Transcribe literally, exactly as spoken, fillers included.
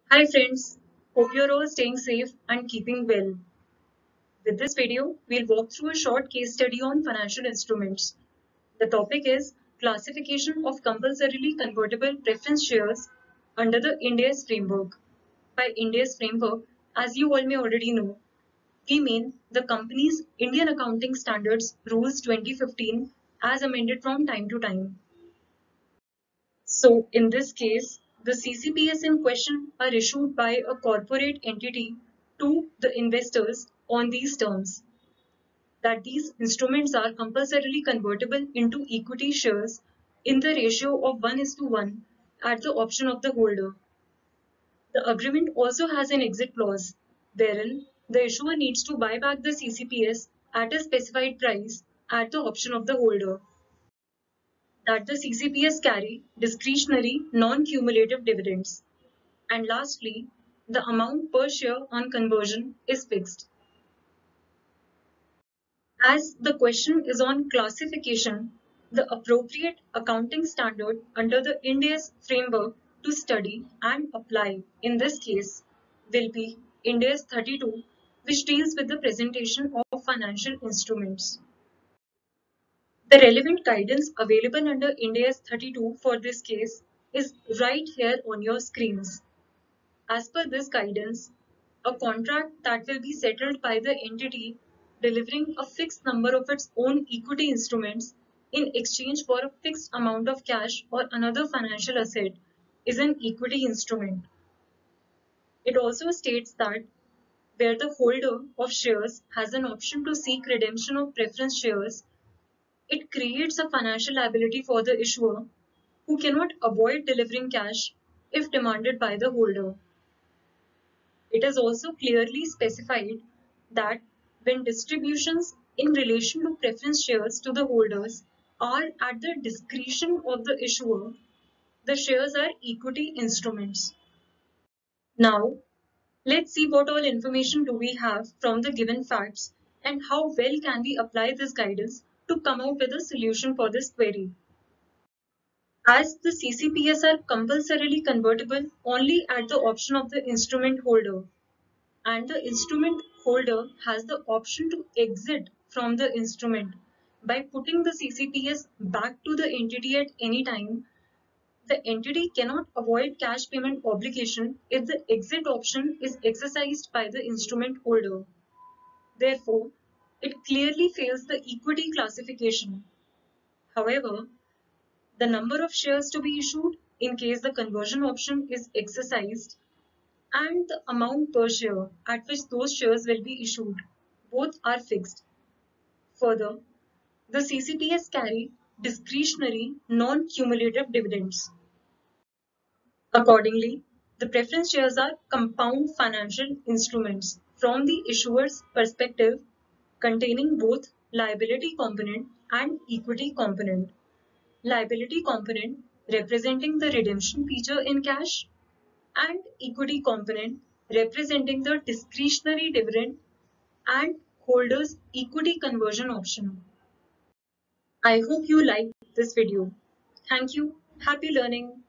Hi friends, hope you're all staying safe and keeping well. With this video, we'll walk through a short case study on financial instruments. The topic is classification of compulsorily convertible preference shares under the Ind AS framework. By Ind AS framework, as you all may already know, we mean the company's Indian Accounting Standards Rules twenty fifteen as amended from time to time. So in this case, the C C P S in question are issued by a corporate entity to the investors on these terms that these instruments are compulsorily convertible into equity shares in the ratio of one is to one at the option of the holder. The agreement also has an exit clause, wherein the issuer needs to buy back the C C P S at a specified price at the option of the holder. That the C C P S carry discretionary non-cumulative dividends. And lastly, the amount per share on conversion is fixed. As the question is on classification, the appropriate accounting standard under the Ind AS framework to study and apply in this case will be Ind AS thirty-two, which deals with the presentation of financial instruments. The relevant guidance available under Ind AS thirty-two for this case is right here on your screens. As per this guidance, a contract that will be settled by the entity delivering a fixed number of its own equity instruments in exchange for a fixed amount of cash or another financial asset is an equity instrument. It also states that where the holder of shares has an option to seek redemption of preference shares, it creates a financial liability for the issuer who cannot avoid delivering cash if demanded by the holder. It is also clearly specified that when distributions in relation to preference shares to the holders are at the discretion of the issuer, the shares are equity instruments. Now, let's see what all information do we have from the given facts and how well can we apply this guidance to come out with a solution for this query. As the C C P S are compulsorily convertible only at the option of the instrument holder, and the instrument holder has the option to exit from the instrument by putting the C C P S back to the entity at any time. The entity cannot avoid cash payment obligation if the exit option is exercised by the instrument holder. Therefore, it clearly fails the equity classification. However, the number of shares to be issued in case the conversion option is exercised and the amount per share at which those shares will be issued, both are fixed. Further, the C C P S carry discretionary non-cumulative dividends. Accordingly, the preference shares are compound financial instruments from the issuer's perspective, containing both liability component and equity component. Liability component representing the redemption feature in cash and equity component representing the discretionary dividend and holders equity conversion option. I hope you liked this video. Thank you. Happy learning.